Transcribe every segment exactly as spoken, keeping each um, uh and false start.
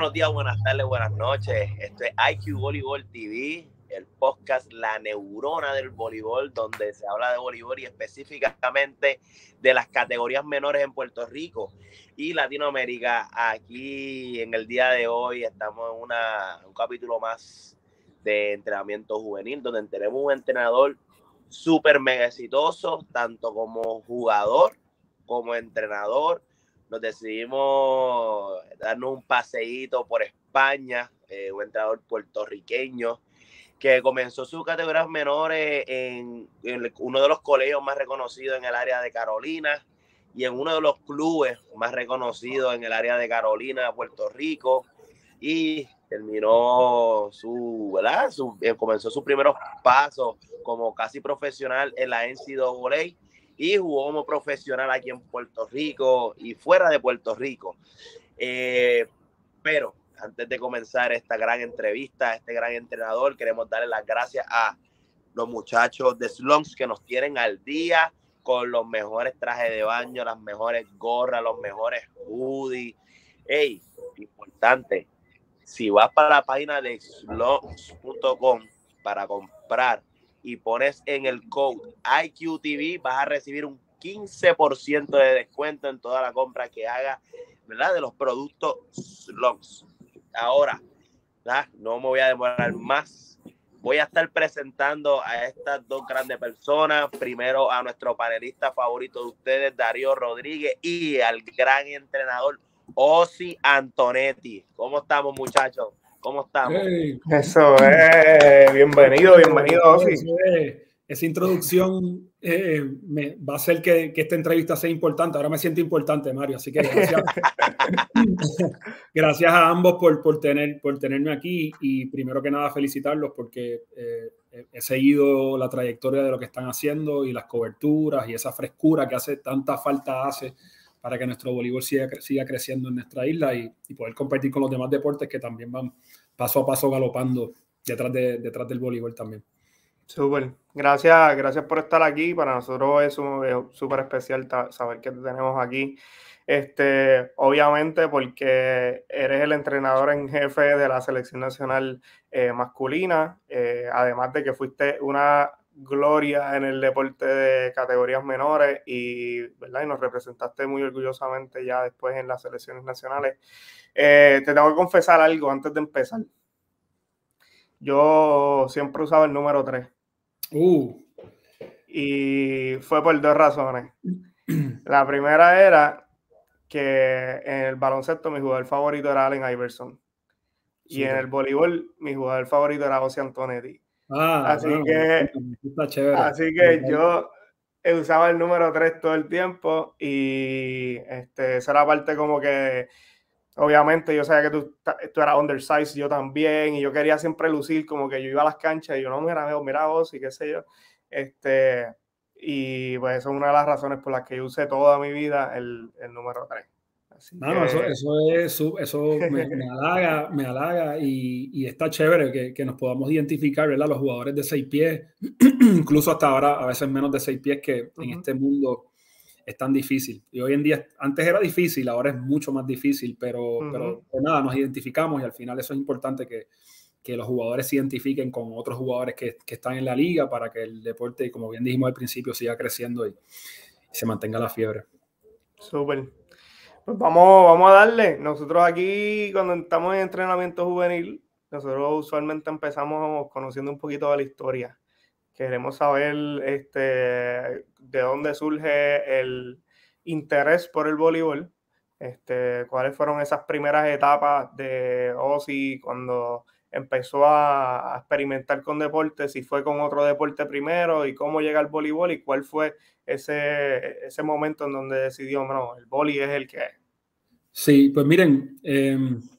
Buenos días, buenas tardes, buenas noches. Esto es I Q Voleibol T V, el podcast La Neurona del Voleibol, donde se habla de voleibol y específicamente de las categorías menores en Puerto Rico y Latinoamérica. Aquí en el día de hoy estamos en una, un capítulo más de entrenamiento juvenil, donde tenemos un entrenador súper mega exitoso, tanto como jugador como entrenador. Nos decidimos darnos un paseíto por España, eh, un entrenador puertorriqueño que comenzó sus categorías menores en, en uno de los colegios más reconocidos en el área de Carolina y en uno de los clubes más reconocidos en el área de Carolina, Puerto Rico, y terminó su, ¿verdad? Su, eh, comenzó sus primeros pasos como casi profesional en la N C double A y jugó como profesional aquí en Puerto Rico y fuera de Puerto Rico. Eh, pero antes de comenzar esta gran entrevista, a este gran entrenador, queremos darle las gracias a los muchachos de Slunks que nos tienen al día con los mejores trajes de baño, las mejores gorras, los mejores hoodies. Hey, importante, si vas para la página de slunks punto com para comprar y pones en el code I Q T V, vas a recibir un quince por ciento de descuento en toda la compra que haga, ¿verdad?, de los productos Slunks. Ahora, ¿verdad?, no me voy a demorar más. Voy a estar presentando a estas dos grandes personas. Primero a nuestro panelista favorito de ustedes, Darío Rodríguez, y al gran entrenador Ozzy Antonetti. ¿Cómo estamos, muchachos? ¿Cómo estamos? Hey. Eso es, bienvenido, bienvenido, Ozzy. Eso es. Esa introducción eh, me, va a hacer que, que esta entrevista sea importante. Ahora me siento importante, Mario, así que gracias, gracias a ambos por, por, tener, por tenerme aquí y primero que nada felicitarlos porque eh, he seguido la trayectoria de lo que están haciendo y las coberturas y esa frescura que hace tanta falta hace para que nuestro voleibol siga, siga creciendo en nuestra isla y, y poder competir con los demás deportes que también van paso a paso galopando detrás, de, detrás del voleibol también. Súper. Gracias, gracias por estar aquí. Para nosotros es súper especial saber que te tenemos aquí. Este, obviamente porque eres el entrenador en jefe de la selección nacional eh, masculina, eh, además de que fuiste una gloria en el deporte de categorías menores y, ¿verdad?, y nos representaste muy orgullosamente ya después en las selecciones nacionales. Eh, te tengo que confesar algo antes de empezar. Yo siempre usaba el número tres. Uh. Y fue por dos razones. La primera era que en el baloncesto mi jugador favorito era Allen Iverson. Y sí, en el voleibol mi jugador favorito era Ozzy Antonetti. Ah, así, bueno, que, está chévere. así que yo usaba el número tres todo el tiempo y este, esa era parte como que obviamente yo sabía que tú, tú eras undersized, yo también, y yo quería siempre lucir como que yo iba a las canchas y yo no, mira, mira vos y qué sé yo. Este, y pues eso es una de las razones por las que yo usé toda mi vida el, el número tres. Así no, que... no, eso, eso, es, eso me, me halaga, me halaga y, y está chévere que, que nos podamos identificar, ¿verdad? Los jugadores de seis pies, incluso hasta ahora a veces menos de seis pies, que uh-huh. en este mundo es tan difícil. Y hoy en día, antes era difícil, ahora es mucho más difícil, pero, uh-huh. pero pues nada, nos identificamos y al final eso es importante que, que los jugadores se identifiquen con otros jugadores que, que están en la liga para que el deporte, como bien dijimos al principio, siga creciendo y, y se mantenga la fiebre. Súper. Pues vamos, vamos a darle. Nosotros aquí, cuando estamos en entrenamiento juvenil, nosotros usualmente empezamos conociendo un poquito de la historia. Queremos saber este, de dónde surge el interés por el voleibol, este, cuáles fueron esas primeras etapas de Ozzy cuando empezó a, a experimentar con deportes, si fue con otro deporte primero y cómo llega al voleibol y cuál fue ese, ese momento en donde decidió, no, el voleibol es el que es. Sí, pues miren, eh,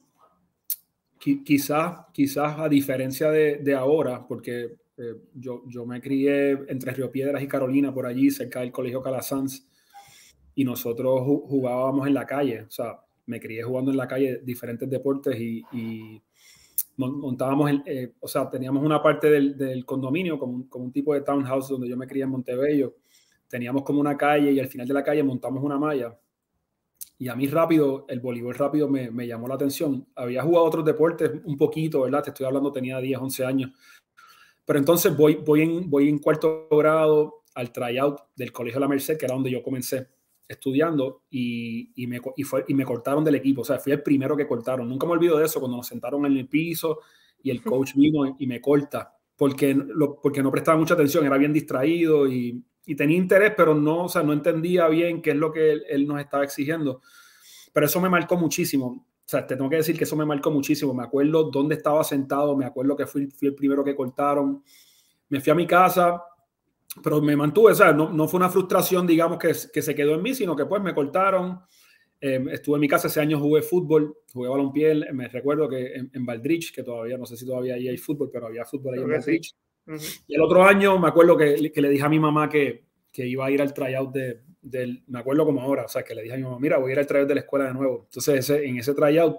quizás, quizás a diferencia de, de ahora, porque eh, yo, yo me crié entre Río Piedras y Carolina, por allí, cerca del Colegio Calasanz, y nosotros jugábamos en la calle, o sea, me crié jugando en la calle diferentes deportes y, y montábamos, el, eh, o sea, teníamos una parte del, del condominio como, como un tipo de townhouse donde yo me crié en Montebello, teníamos como una calle y al final de la calle montamos una malla y a mí rápido, el voleibol rápido me, me llamó la atención. Había jugado otros deportes un poquito, ¿verdad? Te estoy hablando, tenía diez, once años. Pero entonces voy, voy, en, voy en cuarto grado al tryout del Colegio La Merced, que era donde yo comencé estudiando, y, y, me, y, fue, y me cortaron del equipo. O sea, fui el primero que cortaron. Nunca me olvido de eso, cuando nos sentaron en el piso y el coach vino y me corta, porque, lo, porque no prestaba mucha atención, era bien distraído y, y tenía interés, pero no, o sea, no entendía bien qué es lo que él, él nos estaba exigiendo. Pero eso me marcó muchísimo. O sea, te tengo que decir que eso me marcó muchísimo. Me acuerdo dónde estaba sentado, me acuerdo que fui, fui el primero que cortaron. Me fui a mi casa, pero me mantuve, o sea, no, no fue una frustración, digamos, que, que se quedó en mí, sino que pues me cortaron. Eh, estuve en mi casa, ese año jugué fútbol, jugué balompié. Me recuerdo que en, en Valdrich, que todavía, no sé si todavía ahí hay fútbol, pero había fútbol ahí Creo en Valdrich. Sí. Uh-huh. Y el otro año me acuerdo que, que le dije a mi mamá que, que iba a ir al tryout de, del, me acuerdo como ahora, o sea, que le dije a mi mamá, mira, voy a ir al tryout de la escuela de nuevo. Entonces, ese, en ese tryout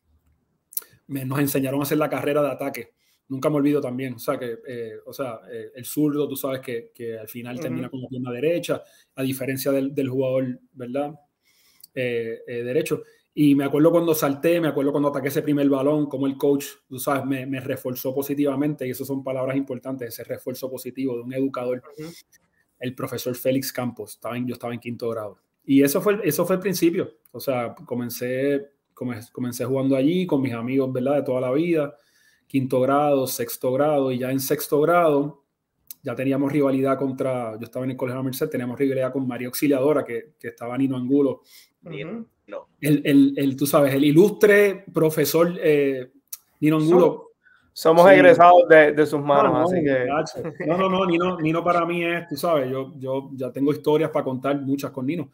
me, nos enseñaron a hacer la carrera de ataque. Nunca me olvido también, o sea, que eh, o sea, eh, el zurdo, tú sabes que, que al final uh-huh. termina con la pierna derecha, a diferencia del, del jugador, ¿verdad? Eh, eh, derecho. Y me acuerdo cuando salté, me acuerdo cuando ataqué ese primer balón, como el coach, tú sabes, me, me reforzó positivamente, y eso son palabras importantes, ese refuerzo positivo de un educador. Uh-huh. El profesor Félix Campos, estaba en, yo estaba en quinto grado. Y eso fue, eso fue el principio. O sea, comencé, comencé, comencé jugando allí con mis amigos, ¿verdad? De toda la vida. Quinto grado, sexto grado, y ya en sexto grado ya teníamos rivalidad contra, yo estaba en el Colegio de la Merced, teníamos rivalidad con María Auxiliadora, que, que estaba Nino Angulo. Uh-huh. No. El, el, el, tú sabes, el ilustre profesor eh, Nino Angulo. Somos sí. egresados de, de sus manos, no, no, así que... No, no, no, Nino, Nino para mí es, tú sabes, yo, yo ya tengo historias para contar, muchas con Nino.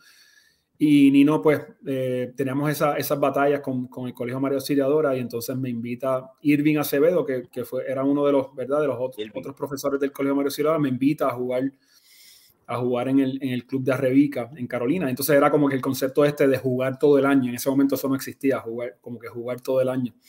Y Nino, pues, eh, teníamos esa, esas batallas con, con el Colegio María Auxiliadora, y entonces me invita Irving Acevedo, que, que fue, era uno de los, ¿verdad? De los otros, otros profesores del Colegio María Auxiliadora, me invita a jugar, a jugar en el, en el club de Arrebica, en Carolina. Entonces era como que el concepto este de jugar todo el año. En ese momento eso no existía, jugar, como que jugar todo el año.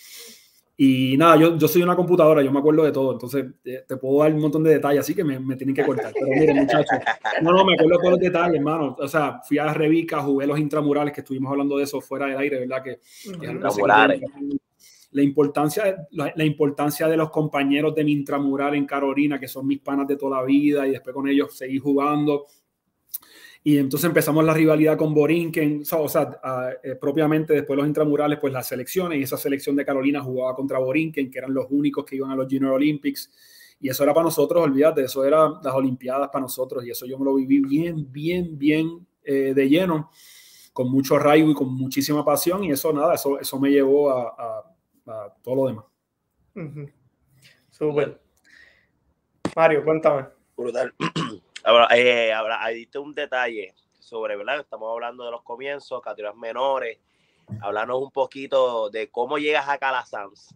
Y nada, yo, yo soy una computadora, yo me acuerdo de todo, entonces te, te puedo dar un montón de detalles, así que me, me tienen que cortar. Pero miren, muchachos, no, no, me acuerdo de todos los detalles, hermano. O sea, fui a Revica, jugué los intramurales, que estuvimos hablando de eso fuera del aire, ¿verdad? Que, intramurales. Que la, importancia, la, la importancia de los compañeros de mi intramural en Carolina, que son mis panas de toda la vida, y después con ellos seguí jugando. Y entonces empezamos la rivalidad con Borinquen, o sea, uh, eh, propiamente después de los intramurales, pues las selecciones, y esa selección de Carolina jugaba contra Borinquen, que eran los únicos que iban a los Junior Olympics, y eso era para nosotros, olvídate, eso era las Olimpiadas para nosotros, y eso yo me lo viví bien, bien, bien eh, de lleno, con mucho arraigo y con muchísima pasión, y eso nada, eso, eso me llevó a, a, a todo lo demás. Uh-huh. Súper. Mario, cuéntame. Brutal. Ahora, eh, ahora, ahí diste un detalle sobre, ¿verdad? Estamos hablando de los comienzos, categorías menores. Háblanos un poquito de cómo llegas a Calasanz.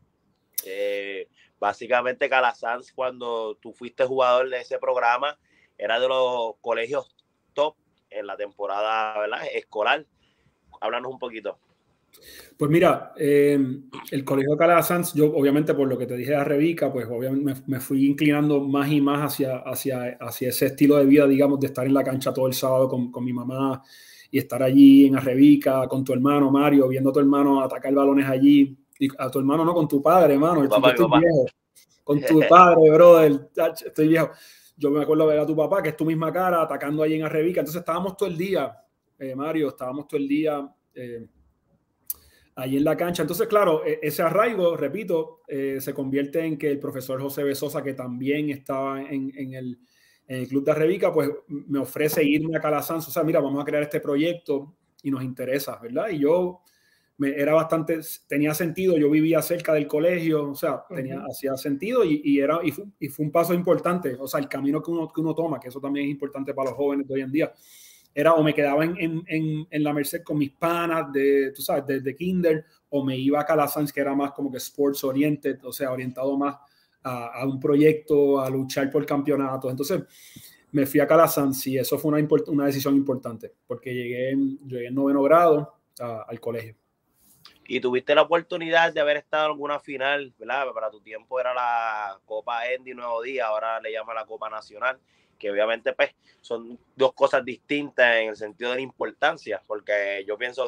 Eh, básicamente, Calasanz, cuando tú fuiste jugador de ese programa, era de los colegios top en la temporada, ¿verdad? Escolar. Háblanos un poquito. Pues mira, eh, el Colegio de Calasanz, yo obviamente por lo que te dije de Arrebica, pues obviamente me, me fui inclinando más y más hacia, hacia, hacia ese estilo de vida, digamos, de estar en la cancha todo el sábado con, con mi mamá y estar allí en Arrebica con tu hermano Mario, viendo a tu hermano atacar balones allí, y a tu hermano no, con tu padre, hermano, tu papá, estoy viejo, con tu padre, brother, estoy viejo. Yo me acuerdo de ver a tu papá, que es tu misma cara, atacando allí en Arrebica. Entonces estábamos todo el día, eh, Mario, estábamos todo el día... Eh, ahí en la cancha. Entonces, claro, ese arraigo, repito, eh, se convierte en que el profesor José Besosa, que también estaba en, en, el, en el club de Arrebica, pues me ofrece irme a Calasanz. O sea, mira, vamos a crear este proyecto y nos interesa, ¿verdad? Y yo me, era bastante, tenía sentido, yo vivía cerca del colegio, o sea, tenía, uh-huh. hacía sentido y, y, era, y, fue, y fue un paso importante. O sea, el camino que uno, que uno toma, que eso también es importante para los jóvenes de hoy en día. Era o me quedaba en, en, en, en la Merced con mis panas de, tú sabes, desde kinder, o me iba a Calasanz, que era más como que sports oriented, o sea, orientado más a, a un proyecto, a luchar por campeonatos. Entonces, me fui a Calasanz y eso fue una, import, una decisión importante, porque llegué en, llegué en noveno grado a, al colegio. Y tuviste la oportunidad de haber estado en alguna final, ¿verdad? Para tu tiempo era la Copa Endy Nuevo Día, ahora le llama la Copa Nacional, que obviamente pues son dos cosas distintas en el sentido de la importancia, porque yo pienso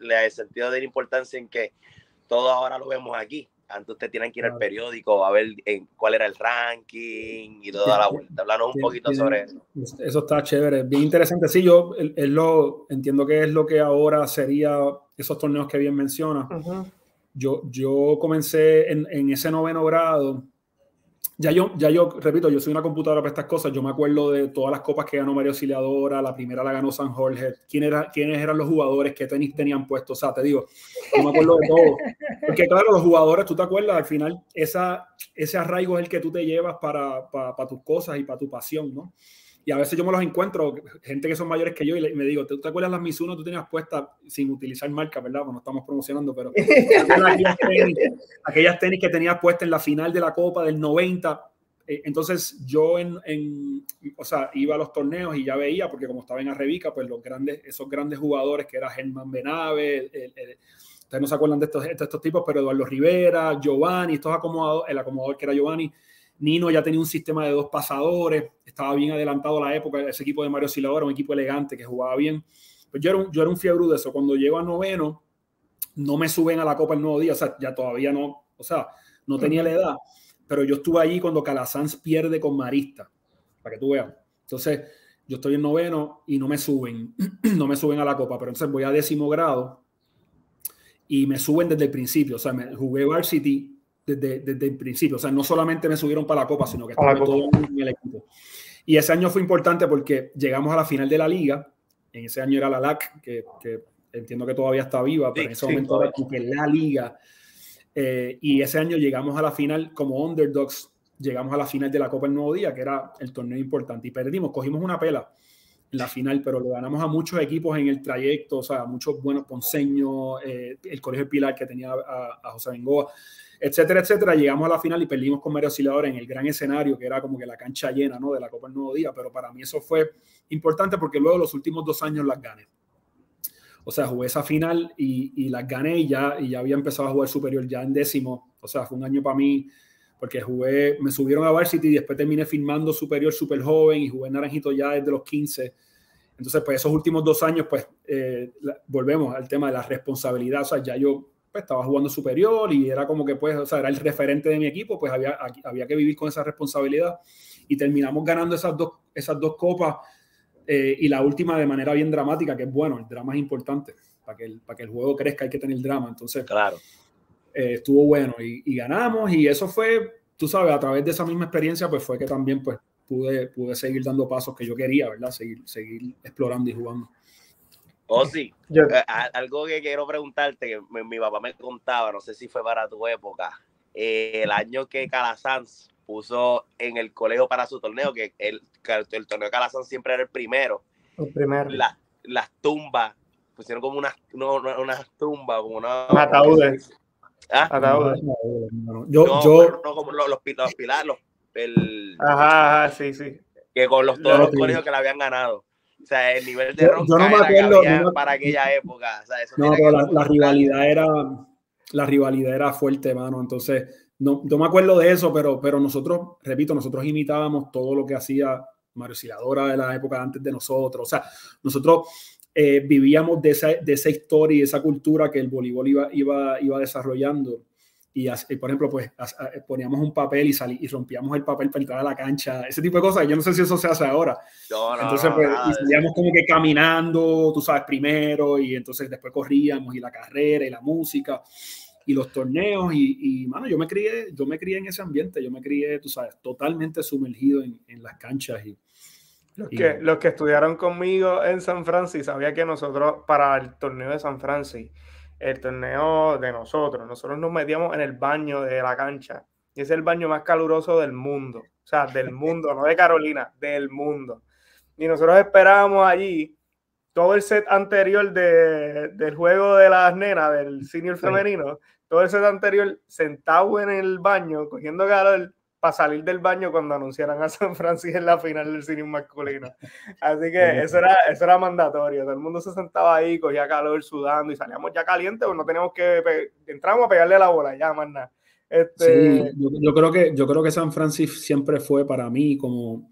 el sentido de la importancia en que todo ahora lo vemos aquí. Antes ustedes tienen que ir al periódico a ver en cuál era el ranking y toda la vuelta. Hablarnos un poquito sobre eso. Eso está chévere, bien interesante. Sí, yo es lo, entiendo que es lo que ahora sería esos torneos que bien menciona. Uh-huh. Yo, yo comencé en, en ese noveno grado. Ya yo, ya yo, repito, yo soy una computadora para estas cosas. Yo me acuerdo de todas las copas que ganó María Auxiliadora. La primera la ganó San Jorge. ¿Quién era, ¿Quiénes eran los jugadores? ¿Qué tenis tenían puestos? O sea, te digo, yo me acuerdo de todo. Porque claro, los jugadores, tú te acuerdas, al final, esa, ese arraigo es el que tú te llevas para, para, para tus cosas y para tu pasión, ¿no? Y a veces yo me los encuentro, gente que son mayores que yo, y me digo, ¿tú te acuerdas las Mizuno tú tenías puestas sin utilizar marca, verdad? Pues no estamos promocionando, pero aquellas tenis, aquellas tenis que tenías puestas en la final de la Copa del noventa. Eh, entonces yo, en, en, o sea, iba a los torneos y ya veía, porque como estaba en Arrebica, pues los grandes, esos grandes jugadores que era Germán Benave, el, el, ustedes no se acuerdan de estos, de estos tipos, pero Eduardo Rivera, Giovanni, estos acomodados, el acomodador que era Giovanni, Nino ya tenía un sistema de dos pasadores, estaba bien adelantado a la época, ese equipo de Mario Auxiliadora, un equipo elegante que jugaba bien. Pues yo era un, yo era un fiebre de eso. Cuando llego a noveno, no me suben a la Copa el nuevo día, o sea, ya todavía no, o sea, no tenía la edad, pero yo estuve allí cuando Calasanz pierde con Marista, para que tú veas. Entonces, yo estoy en noveno y no me suben, no me suben a la Copa, pero entonces voy a décimo grado y me suben desde el principio, o sea, me jugué varsity Desde, desde el principio, o sea, no solamente me subieron para la Copa, sino que estaba todo en el equipo. Y ese año fue importante porque llegamos a la final de la liga. En ese año era la L A C, que, que entiendo que todavía está viva, pero sí, en ese sí, momento todavía. Era como que la liga. Eh, y ese año llegamos a la final como underdogs, llegamos a la final de la Copa el Nuevo Día, que era el torneo importante, y perdimos, cogimos una pela en la final, pero le ganamos a muchos equipos en el trayecto, o sea, muchos buenos ponceños, eh, el Colegio Pilar que tenía a, a José Bengoa, etcétera, etcétera. Llegamos a la final y perdimos con Mario Auxiliadora en el gran escenario, que era como que la cancha llena, ¿no?, de la Copa del Nuevo Día, pero para mí eso fue importante porque luego los últimos dos años las gané. O sea, jugué esa final y, y las gané y ya, y ya había empezado a jugar superior ya en décimo. O sea, fue un año para mí porque jugué, me subieron a varsity y después terminé firmando superior súper joven y jugué Naranjito ya desde los quince. Entonces, pues esos últimos dos años, pues eh, la, volvemos al tema de la responsabilidad. O sea, ya yo pues, estaba jugando superior y era como que, pues, o sea, era el referente de mi equipo, pues había, había que vivir con esa responsabilidad y terminamos ganando esas dos, esas dos copas eh, y la última de manera bien dramática, que es bueno, el drama es importante. Para que el, para que el juego crezca hay que tener drama. Entonces, claro. Eh, estuvo bueno y, y ganamos y eso fue, tú sabes, a través de esa misma experiencia, pues fue que también, pues, Pude, pude seguir dando pasos que yo quería, ¿verdad? Seguir, seguir explorando y jugando. Oh, sí. Yo, eh, algo que quiero preguntarte, que mi, mi papá me contaba, no sé si fue para tu época, eh, el año que Calasanz puso en el colegio para su torneo, que el, el torneo de Calasanz siempre era el primero. El primero. La, las tumbas, pusieron como unas no, unas tumbas, como una... Ataúdes. ¿Ah? Ataúdes. Yo, no, yo... no, como los, los, los pilares, los El, ajá, ajá, sí, sí. Que con los, todos los colegios que le habían ganado. O sea, el nivel de ronca yo no me acuerdo, que había no, para aquella época. O sea, eso no, pero la, la rivalidad era la rivalidad era fuerte, mano. Entonces, no, no me acuerdo de eso, pero, pero nosotros, repito, nosotros imitábamos todo lo que hacía Mario Auxiliadora de la época antes de nosotros. O sea, nosotros eh, vivíamos de esa, de esa historia y esa cultura que el voleibol iba, iba, iba desarrollando. Y, y por ejemplo, pues poníamos un papel y, salí, y rompíamos el papel para entrar a la cancha, ese tipo de cosas. Yo no sé si eso se hace ahora. No, no, entonces, no, pues, nada, y salíamos como que caminando, tú sabes, primero, y entonces después corríamos, y la carrera, y la música, y los torneos, y, y mano, yo me crié, yo me crié en ese ambiente, yo me crié, tú sabes, totalmente sumergido en, en las canchas. Y, los, y, que, los que estudiaron conmigo en San Francisco, sabía que nosotros, para el torneo de San Francisco, el torneo de nosotros, nosotros nos metíamos en el baño de la cancha y es el baño más caluroso del mundo, o sea, del mundo, no de Carolina, del mundo. Y nosotros esperábamos allí todo el set anterior de, del juego de las nenas, del senior femenino, todo el set anterior sentado en el baño, cogiendo calor para salir del baño cuando anunciaran a San Francisco en la final del senior masculino. Así que eso era, eso era mandatorio. Todo el mundo se sentaba ahí, cogía calor, sudando y salíamos ya calientes, pues no teníamos que, entramos a pegarle la bola, ya más nada. Este... Sí, yo, yo, creo que, yo creo que San Francisco siempre fue para mí como,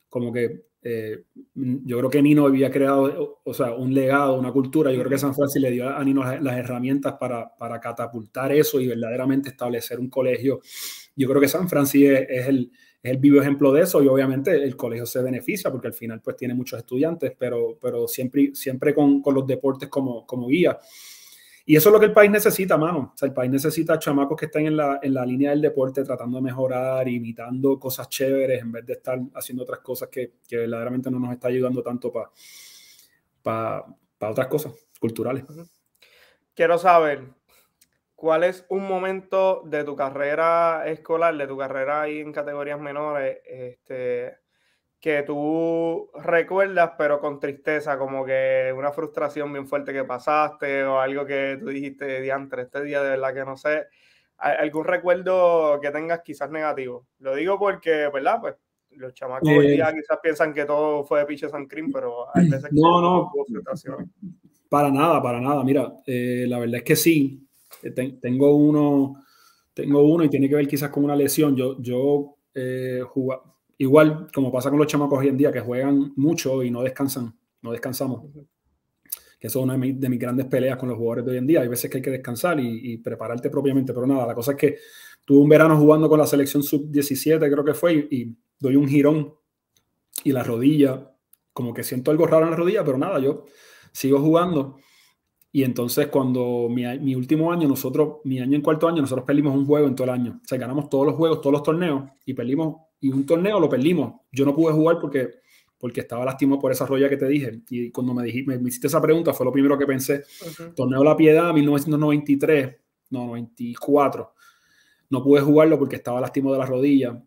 como que eh, yo creo que Nino había creado, o sea, un legado, una cultura. Yo creo que San Francisco le dio a Nino las, las herramientas para, para catapultar eso y verdaderamente establecer un colegio. Yo creo que San Francisco es, es, el, es el vivo ejemplo de eso, y obviamente el colegio se beneficia porque al final pues tiene muchos estudiantes, pero, pero siempre, siempre con, con los deportes como, como guía. Y eso es lo que el país necesita, mano. O sea, el país necesita chamacos que estén en la, en la línea del deporte tratando de mejorar, imitando cosas chéveres en vez de estar haciendo otras cosas que, que verdaderamente no nos está ayudando tanto para pa, pa otras cosas culturales. Quiero saber, ¿cuál es un momento de tu carrera escolar, de tu carrera ahí en categorías menores, este, que tú recuerdas pero con tristeza, como que una frustración bien fuerte que pasaste o algo que tú dijiste, diantre, este día de verdad que no sé, algún recuerdo que tengas quizás negativo? Lo digo porque, ¿verdad? Pues los chamacos eh, hoy día quizás piensan que todo fue de Peaches and Cream, pero hay veces que no, no, hubo frustraciones. Para nada, para nada. Mira, eh, la verdad es que sí, Ten, tengo uno, tengo uno y tiene que ver quizás con una lesión. Yo, yo eh, jugaba, igual como pasa con los chamacos hoy en día, que juegan mucho y no descansan, no descansamos. Uh-huh. Que eso es una de mis, de mis grandes peleas con los jugadores de hoy en día. Hay veces que hay que descansar y, y prepararte propiamente, pero nada, la cosa es que tuve un verano jugando con la selección sub diecisiete, creo que fue, y, y doy un girón y la rodilla, como que siento algo raro en la rodilla, pero nada, yo sigo jugando. Y entonces cuando mi, mi último año, nosotros, mi año en cuarto año, nosotros perdimos un juego en todo el año. O sea, ganamos todos los juegos, todos los torneos y perdimos, y un torneo lo perdimos. Yo no pude jugar porque, porque estaba lastimado por esa rodilla que te dije. Y cuando me, dijiste, me, me hiciste esa pregunta fue lo primero que pensé. Uh-huh. Torneo La Piedad, mil novecientos noventa y tres, no, noventa y cuatro. No pude jugarlo porque estaba lastimado de la rodilla.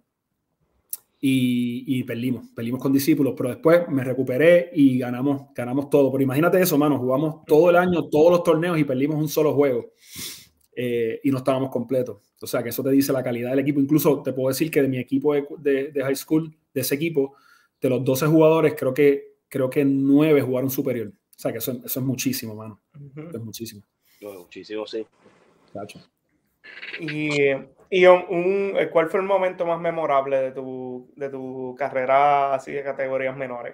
Y, y perdimos, perdimos con Discípulos, pero después me recuperé y ganamos, ganamos todo. Pero imagínate eso, mano, jugamos todo el año, todos los torneos y perdimos un solo juego eh, y no estábamos completos. O sea, que eso te dice la calidad del equipo. Incluso te puedo decir que de mi equipo de, de, de high school, de ese equipo, de los doce jugadores, creo que, creo que nueve jugaron superior. O sea, que eso, eso es muchísimo, mano. Uh-huh. Eso es muchísimo. No, muchísimo, sí. Cacho. Y... ¿Y un, un, cuál fue el momento más memorable de tu, de tu carrera así de categorías menores?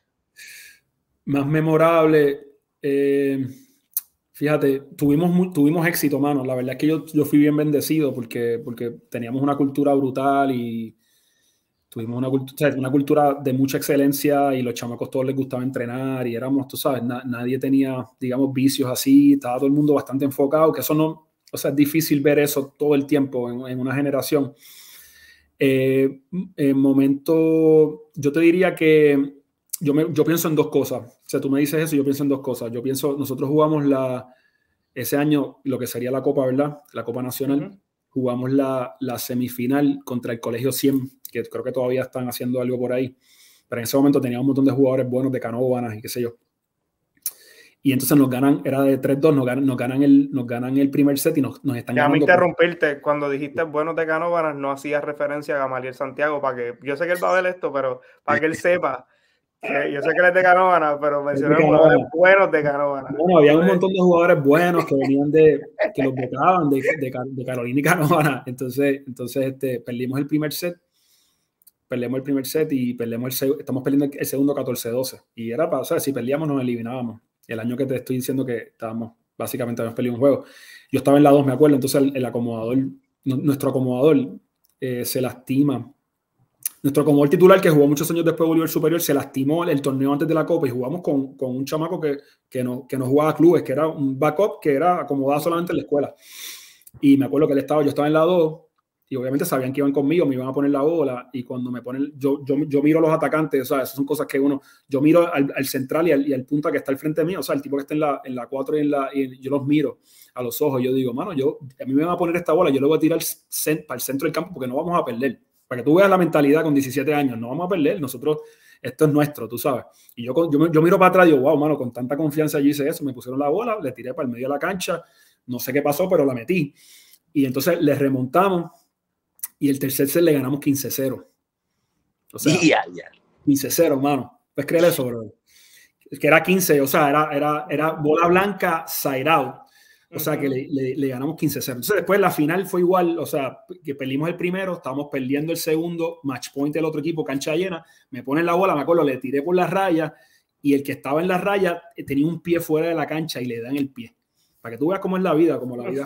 Más memorable, eh, fíjate, tuvimos, tuvimos éxito, mano. La verdad es que yo, yo fui bien bendecido porque, porque teníamos una cultura brutal y tuvimos una, cultu- o sea, una cultura de mucha excelencia y los chamacos todos les gustaba entrenar y éramos, tú sabes, na- nadie tenía, digamos, vicios así, estaba todo el mundo bastante enfocado, que eso no... O sea, es difícil ver eso todo el tiempo en, en una generación. Eh, en momento, yo te diría que yo, me, yo pienso en dos cosas. O sea, tú me dices eso, yo pienso en dos cosas. Yo pienso, nosotros jugamos la, ese año lo que sería la Copa, ¿verdad? La Copa Nacional. Uh-huh. Jugamos la, la semifinal contra el Colegio cien, que creo que todavía están haciendo algo por ahí. Pero en ese momento teníamos un montón de jugadores buenos de Canóvanas y qué sé yo. Y entonces nos ganan, era de tres dos, nos ganan, nos ganan, el, nos ganan el primer set y nos, nos están ganando. Déjame interrumpirte, por... cuando dijiste buenos de Canóvanas, no hacías referencia a Gamaliel Santiago, para que, yo sé que él va a ver esto, pero para que él sepa, que yo sé que él es de Canóvanas, pero mencioné jugadores buenos de Canóvanas. Bueno, había un montón de jugadores buenos que venían de, que los becaban de, de, de Carolina y Canóvanas. Entonces, entonces este, perdimos el primer set, perdemos el primer set y perdemos el, estamos perdiendo el segundo catorce doce. Y era para, o sea, si perdíamos nos eliminábamos. El año que te estoy diciendo que estábamos, básicamente habíamos perdido un juego. Yo estaba en la dos, me acuerdo, entonces el, el acomodador, nuestro acomodador eh, se lastima. Nuestro acomodador titular, que jugó muchos años después de Bolívar Superior, se lastimó el, el torneo antes de la Copa y jugamos con, con un chamaco que, que, no, que no jugaba a clubes, que era un backup, que era acomodado solamente en la escuela. Y me acuerdo que él estaba, yo estaba en la dos, y obviamente sabían que iban conmigo, me iban a poner la bola, y cuando me ponen, yo, yo, yo miro a los atacantes, o sea, esas son cosas que uno, yo miro al, al central y al, y al punta que está al frente mío, o sea, el tipo que está en la, en la cuatro y, en la, y yo los miro a los ojos, yo digo, mano, yo, a mí me van a poner esta bola, yo le voy a tirar cent, para el centro del campo porque no vamos a perder, para que tú veas la mentalidad con diecisiete años, no vamos a perder, nosotros, esto es nuestro, tú sabes, y yo, yo, yo miro para atrás y digo, wow, mano, con tanta confianza yo hice eso, me pusieron la bola, le tiré para el medio de la cancha, no sé qué pasó, pero la metí, y entonces le remontamos. Y el tercer set le ganamos quince cero. O sea, yeah, yeah. quince cero, hermano. ¿Puedes creer eso, bro? Es que era quince, o sea, era, era, era bola blanca side out. O sea, que le, le, le ganamos quince cero. Entonces, después la final fue igual, o sea, que perdimos el primero, estábamos perdiendo el segundo, match point del otro equipo, cancha llena, me ponen la bola, me acuerdo, le tiré por la raya y el que estaba en la raya tenía un pie fuera de la cancha y le dan el pie. Para que tú veas cómo es la vida, como la vida.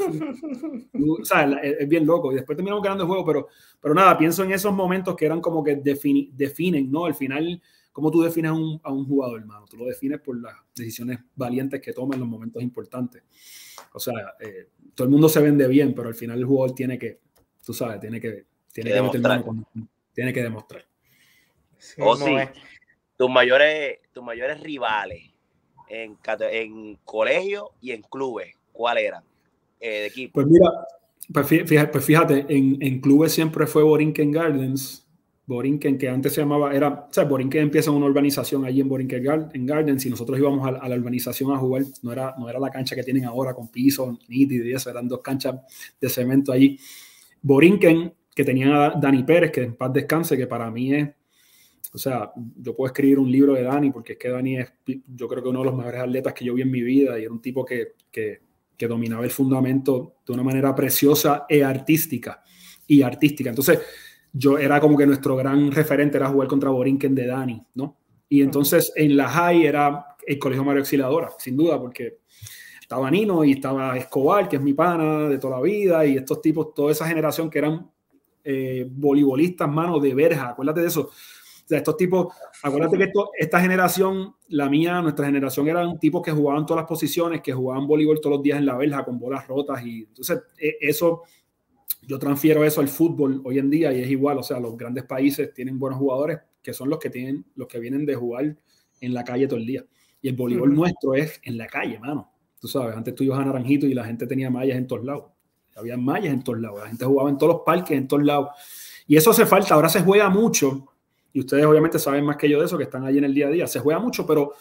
O sea, es, es bien loco. Y después terminamos ganando el juego, pero, pero nada, pienso en esos momentos que eran como que defini, definen, ¿no? Al final, ¿cómo tú defines a un, a un jugador, hermano? Tú lo defines por las decisiones valientes que toma en los momentos importantes. O sea, eh, todo el mundo se vende bien, pero al final el jugador tiene que, tú sabes, tiene que, tiene que, que meter mano con, tiene que demostrar. Sí, o sí, tus mayores, tus mayores rivales en, en colegio y en clubes, ¿cuáles eran? Eh, de equipo. Pues mira, pues fíjate, pues fíjate en, en clubes siempre fue Borinquen Gardens. Borinquen, que antes se llamaba, era, o sea, Borinquen empieza una urbanización allí en Borinquen en Gardens y nosotros íbamos a, a la urbanización a jugar. No era, no era la cancha que tienen ahora con piso, nítido y eso, eran dos canchas de cemento allí. Borinquen, que tenía a Dani Pérez, que en paz descanse, que para mí es, o sea, yo puedo escribir un libro de Dani, porque es que Dani es, yo creo que uno de los mejores atletas que yo vi en mi vida y era un tipo que, que, que dominaba el fundamento de una manera preciosa e artística, y artística. Entonces, yo era como que nuestro gran referente era jugar contra Borinquen de Dani, ¿no? Y entonces en la high era el Colegio Mario Auxiliadora, sin duda, porque estaba Nino y estaba Escobar, que es mi pana de toda la vida, y estos tipos, toda esa generación que eran eh, voleibolistas, mano, de verja, acuérdate de eso. O sea, estos tipos, acuérdate que esto, esta generación, la mía, nuestra generación, eran tipos que jugaban todas las posiciones, que jugaban voleibol todos los días en la verja con bolas rotas, y entonces eso... Yo transfiero eso al fútbol hoy en día y es igual, o sea, los grandes países tienen buenos jugadores que son los que tienen, los que vienen de jugar en la calle todo el día. Y el voleibol uh-huh. nuestro es en la calle, mano. Tú sabes, antes tú ibas a Naranjito y la gente tenía mallas en todos lados. Había mallas en todos lados. La gente jugaba en todos los parques, en todos lados. Y eso hace falta. Ahora se juega mucho. Y ustedes obviamente saben más que yo de eso, que están allí en el día a día. Se juega mucho, pero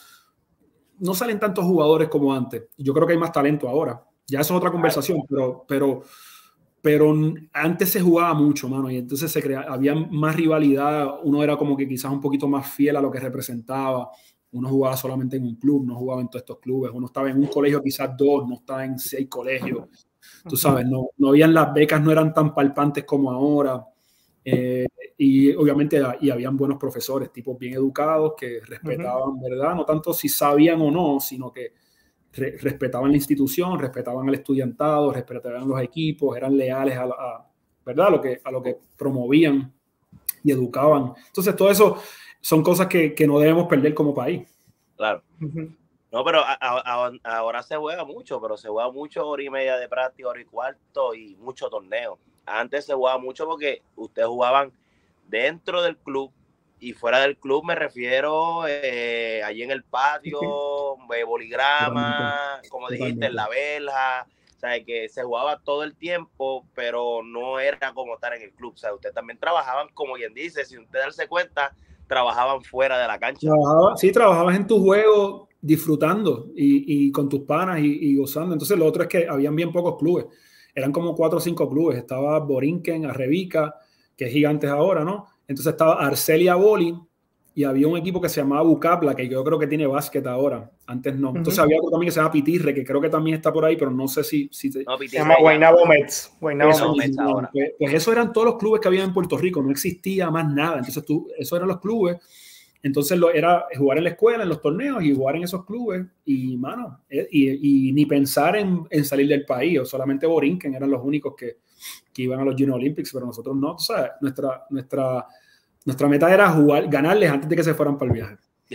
no salen tantos jugadores como antes. Yo creo que hay más talento ahora. Ya eso es otra conversación, pero... pero pero antes se jugaba mucho, mano, y entonces se crea, había más rivalidad, uno era como que quizás un poquito más fiel a lo que representaba, uno jugaba solamente en un club, no jugaba en todos estos clubes, uno estaba en un colegio quizás dos, no estaba en seis colegios, tú sabes, no, no habían las becas, no eran tan palpantes como ahora, eh, y obviamente y habían buenos profesores, tipos bien educados que respetaban, uh-huh. ¿verdad? No tanto si sabían o no, sino que Re, respetaban la institución, respetaban al estudiantado, respetaban los equipos, eran leales a, a, ¿verdad? a, lo, que, a lo que promovían y educaban. Entonces, todo eso son cosas que, que no debemos perder como país. Claro. Uh-huh. No, pero a, a, a, ahora se juega mucho, pero se juega mucho hora y media de práctica, hora y cuarto y mucho torneo. Antes se jugaba mucho porque ustedes jugaban dentro del club. Y fuera del club me refiero eh, allí en el patio, eh, boligrama, como dijiste, en la verja. O sea, que se jugaba todo el tiempo, pero no era como estar en el club. O sea, ustedes también trabajaban, como quien dice, sin usted darse cuenta, trabajaban fuera de la cancha. Trabajaba, sí, trabajabas en tu juego disfrutando y, y con tus panas y, y gozando. Entonces, lo otro es que habían bien pocos clubes. Eran como cuatro o cinco clubes. Estaba Borinquen, Arrebica, que es Gigantes ahora, ¿no? Entonces estaba Arcelia Boli y había un equipo que se llamaba Bucapla, que yo creo que tiene básquet ahora. Antes no. Entonces uh-huh. había otro también que se llama Pitirre, que creo que también está por ahí, pero no sé si... si te... no, se llama Guaynabo Mets. Guaynabo Mets ahora. Pues, pues eso eran todos los clubes que había en Puerto Rico. No existía más nada. Entonces tú, esos eran los clubes. Entonces lo, era jugar en la escuela, en los torneos y jugar en esos clubes. Y, mano, y, y ni pensar en, en salir del país. O solamente Borinquen eran los únicos que... que iban a los Junior Olympics, pero nosotros no, o sea, nuestra, nuestra, nuestra meta era jugar, ganarles antes de que se fueran para el viaje.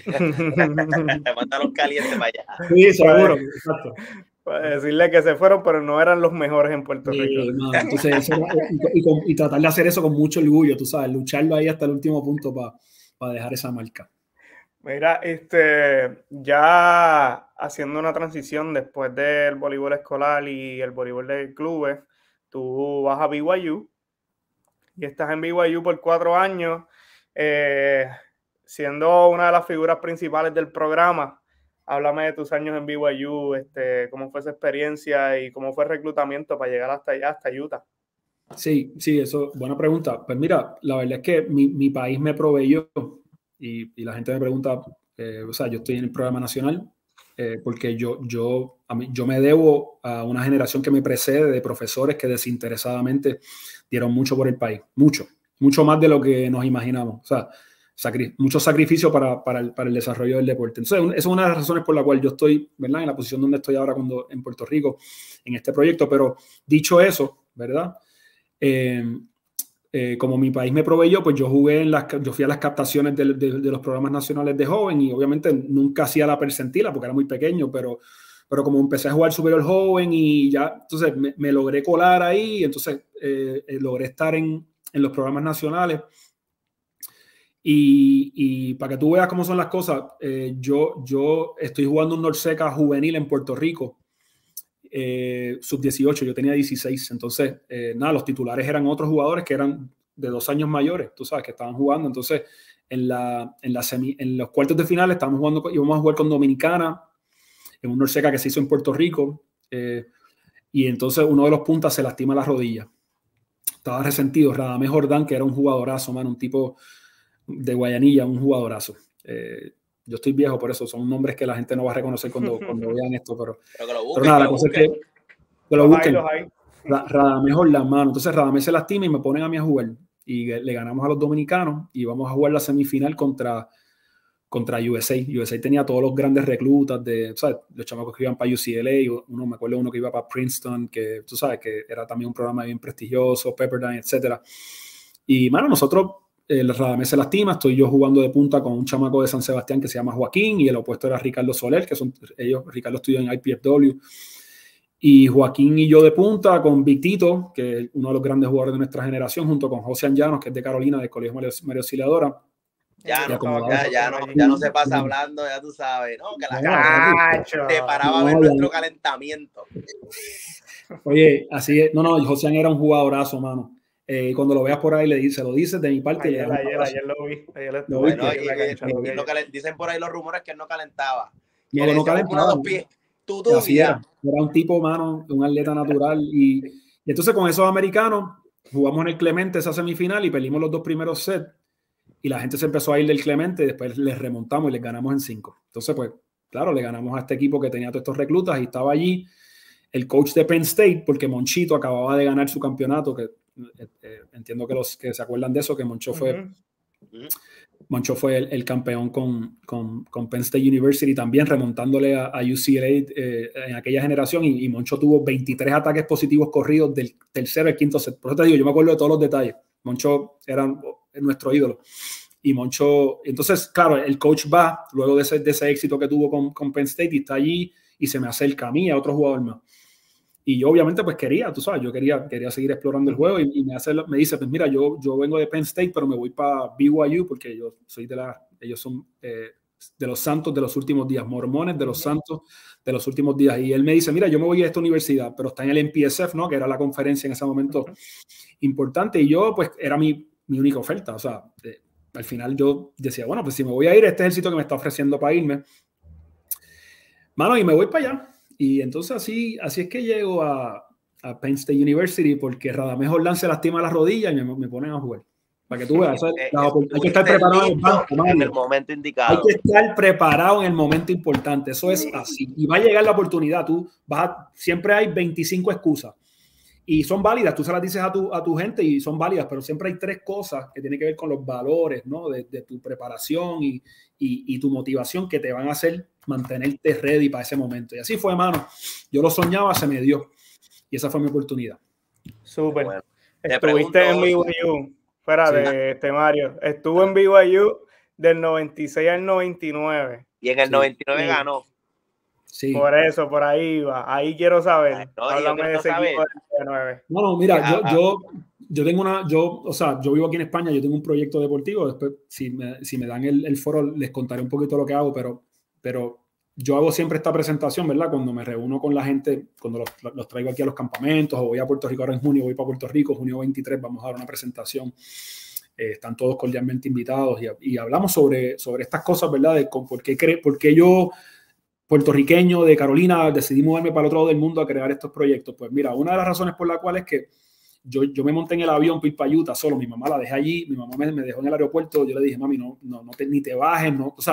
Mandaron caliente para allá. Sí, seguro, exacto. Para decirle que se fueron, pero no eran los mejores en Puerto sí, Rico. No, entonces, eso, y, y, y tratar de hacer eso con mucho orgullo, tú sabes, lucharlo ahí hasta el último punto para pa dejar esa marca. Mira, este, ya haciendo una transición después del voleibol escolar y el voleibol de clubes, tú vas a B Y U y estás en B Y U por cuatro años, eh, siendo una de las figuras principales del programa. Háblame de tus años en B Y U, este, cómo fue esa experiencia y cómo fue el reclutamiento para llegar hasta allá, hasta Utah. Sí, sí, eso, buena pregunta. Pues mira, la verdad es que mi, mi país me proveyó y, y la gente me pregunta, eh, o sea, yo estoy en el programa nacional, eh, porque yo, yo, a mí, yo me debo a una generación que me precede de profesores que desinteresadamente dieron mucho por el país, mucho, mucho más de lo que nos imaginamos, o sea, sacri mucho sacrificio para, para, el, para el desarrollo del deporte. Entonces, esa es una de las razones por la cual yo estoy, ¿verdad?, en la posición donde estoy ahora cuando, en Puerto Rico, en este proyecto. Pero dicho eso, ¿verdad?, eh, Eh, como mi país me proveyó, pues yo jugué en las, yo fui a las captaciones de, de, de los programas nacionales de joven y obviamente nunca hacía la percentila porque era muy pequeño, pero, pero como empecé a jugar superior joven y ya, entonces me, me logré colar ahí, entonces eh, eh, logré estar en, en los programas nacionales. Y, y para que tú veas cómo son las cosas, eh, yo, yo estoy jugando un Norseca juvenil en Puerto Rico, Eh, sub dieciocho, yo tenía dieciséis, entonces eh, nada, los titulares eran otros jugadores que eran de dos años mayores, tú sabes, que estaban jugando. Entonces en, la, en, la semi, en los cuartos de final estábamos jugando, íbamos a jugar con Dominicana en un Norseca que se hizo en Puerto Rico, eh, y entonces uno de los puntas se lastima la rodilla, estaba resentido. Radamés Jordán, que era un jugadorazo, man, un tipo de Guayanilla, un jugadorazo. eh, Yo estoy viejo, por eso son nombres que la gente no va a reconocer cuando, cuando vean esto, pero, pero, que lo busquen, pero nada, la cosa es que, que lo busquen. Radamés Jordán, mano. Entonces Radamés se lastima y me ponen a mí a jugar. Y le ganamos a los dominicanos y vamos a jugar la semifinal contra, contra U S A. U S A tenía todos los grandes reclutas de, ¿sabes?, los chamacos que iban para U C L A. Uno, me acuerdo uno que iba para Princeton, que tú sabes que era también un programa bien prestigioso, Pepperdine, etcétera. Y, mano, nosotros... el Radamés se lastima, estoy yo jugando de punta con un chamaco de San Sebastián que se llama Joaquín y el opuesto era Ricardo Soler, que son ellos, Ricardo estudió en I P F W, y Joaquín y yo de punta con Victito, que es uno de los grandes jugadores de nuestra generación, junto con José Llanos, que es de Carolina, del Colegio María, María Auxiliadora. Ya no, ya, ya, no, ya no se pasa hablando, ya tú sabes, ¿no? Que la gente te paraba a ver nuestro calentamiento. Oye, así es, no, no, José era un jugadorazo, mano. Eh, cuando lo veas por ahí, le dice, lo dices de mi parte. Ayer, le ayer, ayer lo vi. Ayer lo bueno, vi, y, cancha, y, lo vi. Y lo dicen por ahí los rumores que él no calentaba. No, no calentaba. Dos pies. Tú, tú, era. era un tipo, mano, un atleta natural. Y, y entonces con esos americanos jugamos en el Clemente esa semifinal y perdimos los dos primeros sets. Y la gente se empezó a ir del Clemente y después les remontamos y les ganamos en cinco. Entonces, pues, claro, le ganamos a este equipo que tenía todos estos reclutas y estaba allí el coach de Penn State, porque Monchito acababa de ganar su campeonato, que eh, eh, entiendo que los que se acuerdan de eso, que Moncho fue, uh-huh. Moncho fue el, el campeón con, con, con Penn State University, también remontándole a, a U C L A eh, en aquella generación, y, y Moncho tuvo veintitrés ataques positivos corridos del tercero al quinto set. Por eso te digo, yo me acuerdo de todos los detalles. Moncho era nuestro ídolo. Y Moncho, entonces, claro, el coach va, luego de ese, de ese éxito que tuvo con, con Penn State, y está allí y se me acerca a mí, a otro jugador más. Y yo obviamente pues quería, tú sabes, yo quería, quería seguir explorando el juego, y, y me, hace, me dice, pues mira, yo, yo vengo de Penn State, pero me voy para B Y U porque yo soy de la, ellos son eh, de los santos de los últimos días, mormones de los santos de los últimos días. Y él me dice, mira, yo me voy a esta universidad, pero está en el M P S F, ¿no?, que era la conferencia en ese momento uh-huh. importante, y yo pues era mi, mi única oferta. O sea, eh, al final yo decía, bueno, pues si me voy a ir, este es el sitio que me está ofreciendo para irme. Mano, y me voy para allá. Y entonces así, así es que llego a, a Penn State University, porque Radamés Jordán se lastima la rodilla y me, me ponen a jugar. Para que tú veas, eso es, la, hay que estar preparado en el, banco, en el momento indicado. Hay que estar preparado en el momento importante. Eso es así. Y va a llegar la oportunidad. Tú vas a, siempre hay veinticinco excusas. Y son válidas, tú se las dices a tu, a tu gente y son válidas, pero siempre hay tres cosas que tienen que ver con los valores, ¿no?, de, de tu preparación y, y, y tu motivación, que te van a hacer mantenerte ready para ese momento. Y así fue, mano. Yo lo soñaba, se me dio. Y esa fue mi oportunidad. Súper. Bueno, estuviste en B Y U, fuera sí. de este Mario. Estuvo en B Y U del noventa y seis al noventa y nueve. Y en el sí. noventa y nueve sí. ganó. Sí. Por eso, por ahí va. Ahí quiero saber. No, háblame de ese saber. equipo del noventa y nueve. No, no, mira, ah, yo, ah. yo, yo tengo una, yo, o sea, yo vivo aquí en España, yo tengo un proyecto deportivo. Después, si me, si me dan el, el foro, les contaré un poquito lo que hago, pero, pero yo hago siempre esta presentación, ¿verdad? Cuando me reúno con la gente, cuando los, los traigo aquí a los campamentos, o voy a Puerto Rico ahora en junio, voy para Puerto Rico, junio veintitrés, vamos a dar una presentación. Eh, están todos cordialmente invitados y, y hablamos sobre, sobre estas cosas, ¿verdad? De con, por qué cre, por qué yo, puertorriqueño de Carolina, decidí moverme para el otro lado del mundo a crear estos proyectos. Pues mira, una de las razones por la cual es que yo, yo me monté en el avión para ir para Utah solo. Mi mamá la dejé allí, mi mamá me, me dejó en el aeropuerto. Yo le dije, mami, no, no, no te, ni te bajes, no, o sea,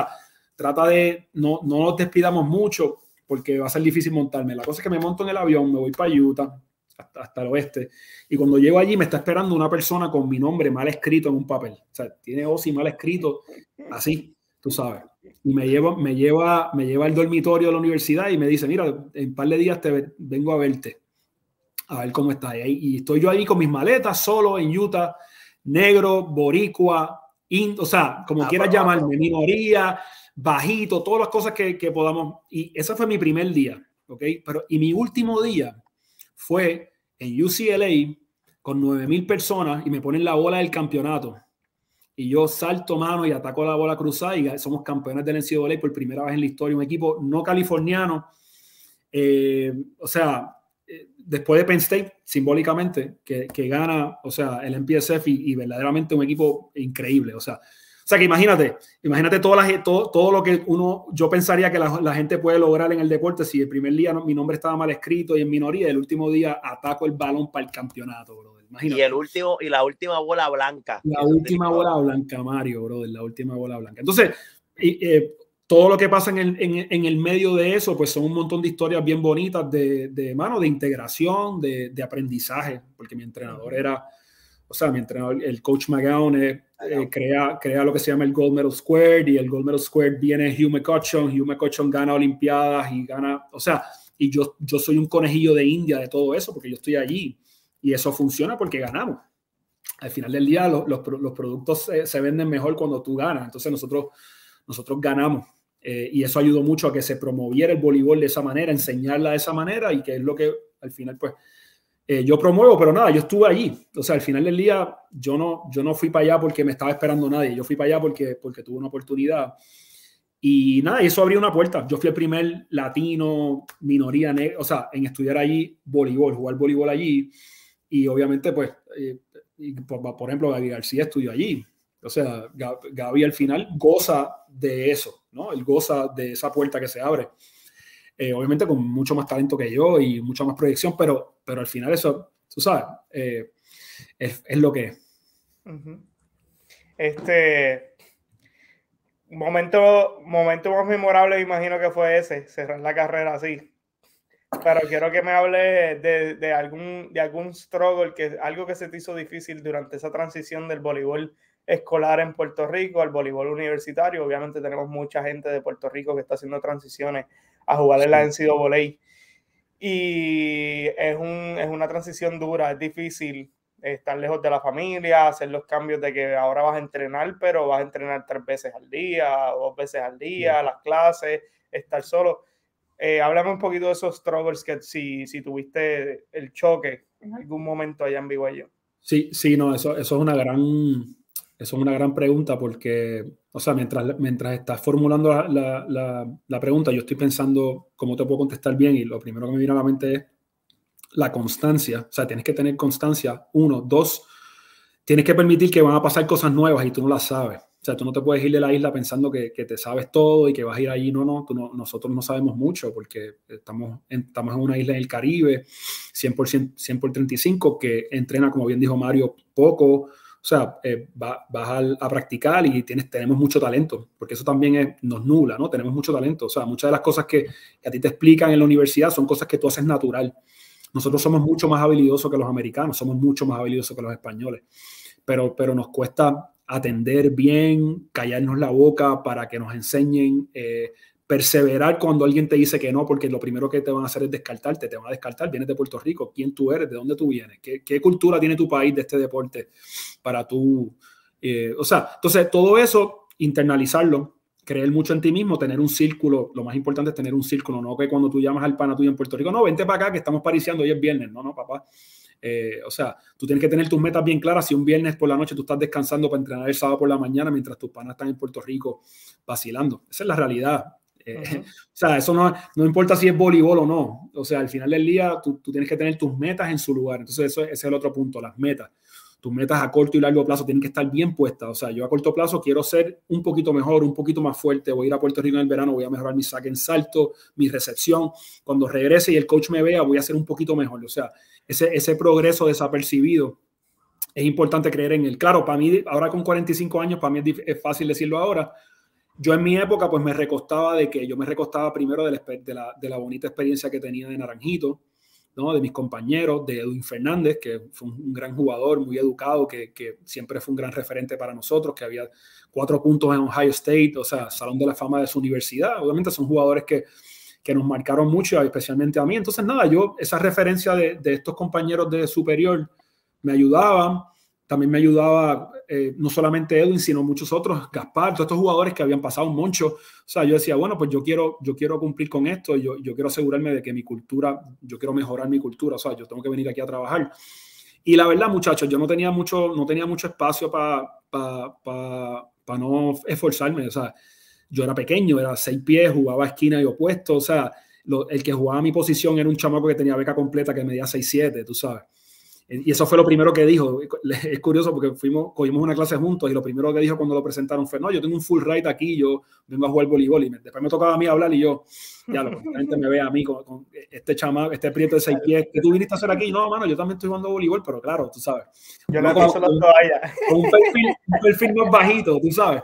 trata de, no, no nos despidamos mucho porque va a ser difícil montarme. La cosa es que me monto en el avión, me voy para Utah, hasta, hasta el oeste, y cuando llego allí me está esperando una persona con mi nombre mal escrito en un papel. O sea, tiene Ozzy mal escrito, así, tú sabes. Y me lleva, me, lleva, me lleva al dormitorio de la universidad y me dice, mira, en un par de días te vengo a verte, a ver cómo estás. Y, y estoy yo ahí con mis maletas, solo en Utah, negro, boricua, in, o sea, como ah, quieras pero, llamarme, minoría, bajito, todas las cosas que, que podamos. Y ese fue mi primer día, ¿ok? Pero, y mi último día fue en U C L A con nueve mil personas y me ponen la bola del campeonato. Y yo salto mano y ataco la bola cruzada y somos campeones del N C A A por primera vez en la historia. Un equipo no californiano, eh, o sea, después de Penn State, simbólicamente, que, que gana, o sea, el M P S F y, y verdaderamente un equipo increíble. O sea, o sea que imagínate, imagínate todo, la, todo, todo lo que uno, yo pensaría que la, la gente puede lograr en el deporte si el primer día no, mi nombre estaba mal escrito y en minoría, el último día ataco el balón para el campeonato, brother. Imagínate. Y el último, y la última bola blanca. La última bola blanca, Mario, brother, la última bola blanca. Entonces, y, eh, todo lo que pasa en el, en, en el medio de eso, pues son un montón de historias bien bonitas de, de mano, de integración, de, de aprendizaje, porque mi entrenador era, o sea, mi entrenador, el coach McGowan, eh, eh, crea, crea lo que se llama el Gold Medal Squared, y el Gold Medal Squared viene Hugh McCutcheon, Hugh McCutcheon gana Olimpiadas y gana, o sea, y yo, yo soy un conejillo de India de todo eso, porque yo estoy allí, y eso funciona porque ganamos. Al final del día, los, los, los productos se, se venden mejor cuando tú ganas, entonces nosotros, nosotros ganamos. Eh, y eso ayudó mucho a que se promoviera el voleibol de esa manera, enseñarla de esa manera, y que es lo que al final pues eh, yo promuevo, pero nada, yo estuve allí, o sea, al final del día yo no, yo no fui para allá porque me estaba esperando nadie, yo fui para allá porque, porque tuve una oportunidad y nada, y eso abrió una puerta. Yo fui el primer latino, minoría negra, o sea, en estudiar allí voleibol, jugar voleibol allí, y obviamente pues eh, y por, por ejemplo Gaby García estudió allí. O sea, Gaby al final goza de eso, ¿no? Él goza de esa puerta que se abre. Eh, obviamente con mucho más talento que yo y mucha más proyección, pero, pero al final eso, tú sabes, eh, es, es lo que es. Uh-huh. Este momento, momento más memorable, me imagino que fue ese, cerrar la carrera así. Pero quiero que me hable de, de, algún, de algún struggle, que, algo que se te hizo difícil durante esa transición del voleibol escolar en Puerto Rico al voleibol universitario. Obviamente tenemos mucha gente de Puerto Rico que está haciendo transiciones a jugar en la N C A A y es, un, es una transición dura, es difícil estar lejos de la familia, hacer los cambios de que ahora vas a entrenar, pero vas a entrenar tres veces al día, dos veces al día, sí. Las clases, estar solo. Eh, háblame un poquito de esos struggles, que si, si tuviste el choque en algún momento allá en B Y U. Sí, sí, no, eso, eso es una gran... Eso es una gran pregunta porque, o sea, mientras, mientras estás formulando la, la, la, la pregunta, yo estoy pensando cómo te puedo contestar bien, y lo primero que me viene a la mente es la constancia. O sea, tienes que tener constancia. Uno. Dos, tienes que permitir que van a pasar cosas nuevas y tú no las sabes. O sea, tú no te puedes ir de la isla pensando que, que te sabes todo y que vas a ir allí. No, no, tú no, nosotros no sabemos mucho porque estamos en, estamos en una isla en el Caribe, cien por ciento, cien por treinta y cinco, que entrena, como bien dijo Mario, poco. O sea, eh, va, vas a, a practicar y tienes, tenemos mucho talento, porque eso también es, nos nubla, ¿no? Tenemos mucho talento. O sea, muchas de las cosas que, que a ti te explican en la universidad son cosas que tú haces natural. Nosotros somos mucho más habilidosos que los americanos, somos mucho más habilidosos que los españoles, pero, pero nos cuesta atender bien, callarnos la boca para que nos enseñen, eh, perseverar cuando alguien te dice que no, porque lo primero que te van a hacer es descartarte, te van a descartar. Vienes de Puerto Rico, ¿quién tú eres? ¿De dónde tú vienes? ¿Qué, qué cultura tiene tu país de este deporte para tú? Eh, o sea, entonces todo eso, internalizarlo, creer mucho en ti mismo, tener un círculo. Lo más importante es tener un círculo, no que cuando tú llamas al pana tuyo en Puerto Rico, no, vente para acá que estamos pariciando, hoy es viernes. No, no, papá. Eh, o sea, tú tienes que tener tus metas bien claras. Si un viernes por la noche tú estás descansando para entrenar el sábado por la mañana mientras tus panas están en Puerto Rico vacilando. Esa es la realidad. Eh, uh-huh. O sea, eso no, no importa si es voleibol o no. O sea, al final del día tú, tú tienes que tener tus metas en su lugar. Entonces eso, ese es el otro punto, las metas. Tus metas a corto y largo plazo tienen que estar bien puestas. O sea, yo a corto plazo quiero ser un poquito mejor, un poquito más fuerte. Voy a ir a Puerto Rico en el verano, voy a mejorar mi saque en salto, mi recepción. Cuando regrese y el coach me vea, voy a ser un poquito mejor. O sea, ese, ese progreso desapercibido es importante creer en él. Claro, para mí, ahora con cuarenta y cinco años, para mí es, es fácil decirlo ahora. yo en mi época pues me recostaba de que yo me recostaba primero de la, de la, de la bonita experiencia que tenía de Naranjito, ¿no? De mis compañeros, de Edwin Fernández, que fue un, un gran jugador, muy educado, que, que siempre fue un gran referente para nosotros, que había cuatro puntos en Ohio State, o sea, Salón de la Fama de su universidad. Obviamente son jugadores que, que nos marcaron mucho, especialmente a mí. Entonces, nada, yo, esa referencia de, de estos compañeros de superior me ayudaban. También me ayudaba eh, no solamente Edwin, sino muchos otros, Gaspar, todos estos jugadores que habían pasado un moncho. O sea, yo decía, bueno, pues yo quiero, yo quiero cumplir con esto, yo, yo quiero asegurarme de que mi cultura, yo quiero mejorar mi cultura, o sea, yo tengo que venir aquí a trabajar. Y la verdad, muchachos, yo no tenía mucho, no tenía mucho espacio para pa, pa, pa no esforzarme. O sea, yo era pequeño, era seis pies, jugaba esquina y opuesto. O sea, lo, el que jugaba a mi posición era un chamaco que tenía beca completa, que medía seis siete, tú sabes. Y eso fue lo primero que dijo. Es curioso porque fuimos, cogimos una clase juntos y lo primero que dijo cuando lo presentaron fue, no, yo tengo un full ride aquí, yo vengo a jugar voleibol. Y me, después me tocaba a mí hablar y yo, ya, la gente me ve a mí con, con este chamaco, este prieto de seis pies, que tú viniste a hacer aquí. No, mano, yo también estoy jugando voleibol, pero claro, tú sabes. Yo le paso la toalla. Con un perfil, un perfil más bajito, tú sabes.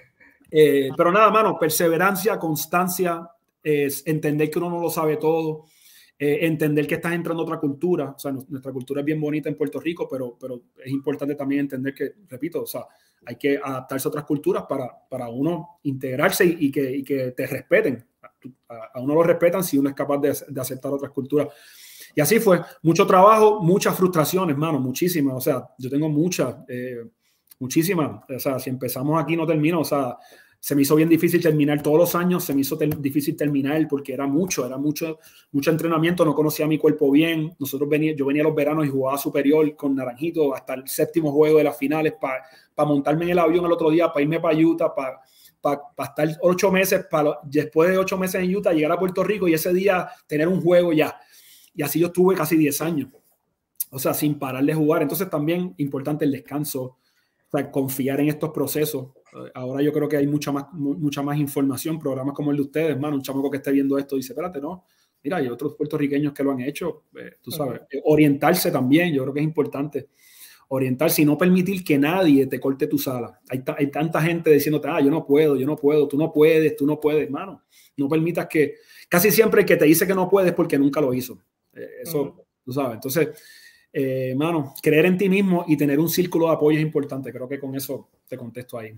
Eh, pero nada, mano, perseverancia, constancia, es entender que uno no lo sabe todo. Eh, entender que estás entrando a otra cultura. O sea, nuestra cultura es bien bonita en Puerto Rico, pero, pero es importante también entender que, repito, o sea, hay que adaptarse a otras culturas para, para uno integrarse y, y, que, y que te respeten. A, a uno lo respetan si uno es capaz de, de aceptar otras culturas. Y así fue. Mucho trabajo, muchas frustraciones, hermano, muchísimas. O sea, yo tengo muchas, eh, muchísimas. O sea, si empezamos aquí no termino. O sea, se me hizo bien difícil terminar todos los años, se me hizo ter- difícil terminar porque era mucho, era mucho, mucho entrenamiento, no conocía mi cuerpo bien. Nosotros venía, yo venía a los veranos y jugaba superior con Naranjito hasta el séptimo juego de las finales para pa montarme en el avión el otro día, para irme para Utah, para pa, pa estar ocho meses, para después de ocho meses en Utah llegar a Puerto Rico y ese día tener un juego ya. Y así yo estuve casi diez años, o sea, sin parar de jugar. Entonces también importante el descanso, o sea, confiar en estos procesos. Ahora yo creo que hay mucha más, mucha más información, programas como el de ustedes, mano, un chamaco que esté viendo esto dice, espérate, no, mira, hay otros puertorriqueños que lo han hecho, eh, tú sabes, uh-huh. Orientarse también, yo creo que es importante, orientarse y no permitir que nadie te corte tu sala. Hay, hay tanta gente diciéndote, ah, yo no puedo, yo no puedo, tú no puedes, tú no puedes, hermano, no permitas que, casi siempre el que te dice que no puedes porque nunca lo hizo, eh, eso, uh-huh. Tú sabes, entonces, eh, mano, creer en ti mismo y tener un círculo de apoyo es importante, creo que con eso te contesto ahí.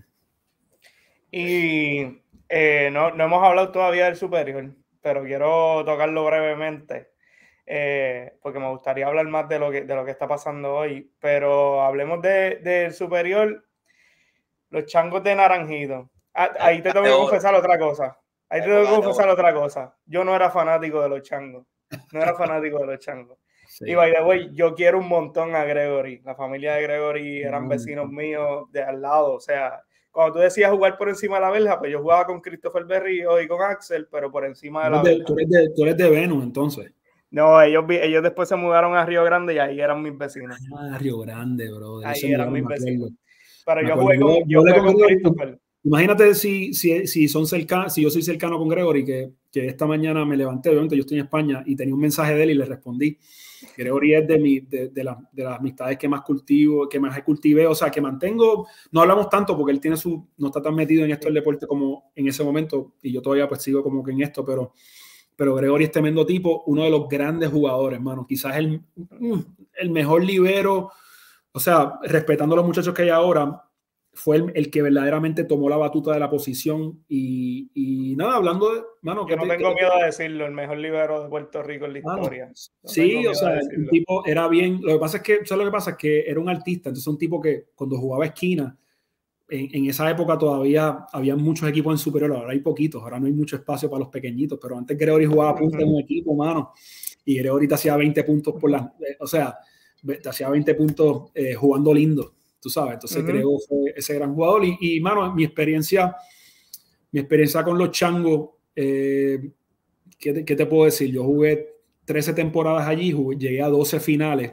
Y eh, no, no hemos hablado todavía del superior, pero quiero tocarlo brevemente, eh, porque me gustaría hablar más de lo que, de lo que está pasando hoy. Pero hablemos del de superior, los changos de Naranjito. Ah, ahí te tengo que confesar otra cosa. Ahí te tengo que confesar otra cosa. Yo no era fanático de los changos. No era fanático de los changos. Sí. Y by the way, yo quiero un montón a Gregory. La familia de Gregory eran vecinos míos de al lado, o sea... Cuando tú decías jugar por encima de la verja, pues yo jugaba con Christopher Berrío y con Axel, pero por encima de la verja. Tú eres de, tú eres de Venus, entonces. No, ellos, ellos después se mudaron a Río Grande y ahí eran mis vecinos. Ah, Río Grande, bro. Ahí Eso eran mis vecinos. Pero me yo jugué con, yo, yo jugué con, con Christopher. Imagínate si, si, si, son cerca, si yo soy cercano con Gregory, que, que esta mañana me levanté, obviamente yo estoy en España, y tenía un mensaje de él y le respondí. Gregory es de, mi, de, de, la, de las amistades que más cultivo, que más cultivé, o sea, que mantengo, no hablamos tanto porque él tiene su, no está tan metido en esto del deporte como en ese momento, y yo todavía pues sigo como que en esto, pero, pero Gregory es tremendo tipo, uno de los grandes jugadores, hermano, quizás el, el mejor libero, o sea, respetando a los muchachos que hay ahora, fue el, el que verdaderamente tomó la batuta de la posición y, y nada, hablando de... Mano, yo no te, tengo que, miedo a decirlo, el mejor libero de Puerto Rico en la mano, historia. No sí, o sea, un tipo era bien... Lo que pasa es que, ¿sabes lo que pasa? Es que era un artista, entonces un tipo que cuando jugaba esquina, en, en esa época todavía había muchos equipos en superior, ahora hay poquitos, ahora no hay mucho espacio para los pequeñitos, pero antes Gregory jugaba a punta uh-huh. en un equipo, mano, y Gregory te hacía veinte puntos por la... Eh, o sea, te hacía veinte puntos eh, jugando lindo. Tú sabes, entonces uh-huh. creo fue ese gran jugador y, y mano, mi experiencia mi experiencia con los changos, eh, ¿qué, te, ¿qué te puedo decir? Yo jugué trece temporadas allí, jugué, llegué a doce finales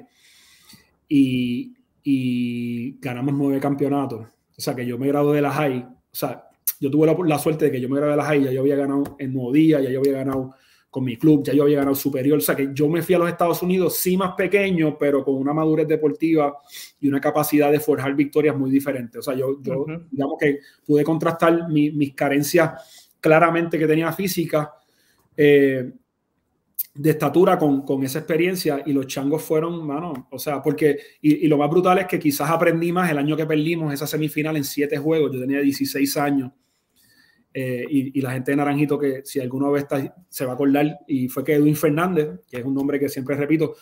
y, y ganamos nueve campeonatos, o sea que yo me gradué de la high, o sea, yo tuve la, la suerte de que yo me gradué de la high, ya yo había ganado en Nuevo Día, ya yo había ganado con mi club, ya yo había ganado superior, o sea que yo me fui a los Estados Unidos, sí más pequeño, pero con una madurez deportiva y una capacidad de forjar victorias muy diferentes. O sea, yo, yo uh-huh. digamos que pude contrastar mi, mis carencias claramente que tenía física, eh, de estatura con, con esa experiencia, y los changos fueron, mano, o sea, porque, y, y lo más brutal es que quizás aprendí más el año que perdimos esa semifinal en siete juegos, yo tenía dieciséis años, eh, y, y la gente de Naranjito, que si alguna vez está, se va a acordar, y fue que Edwin Fernández, que es un nombre que siempre repito,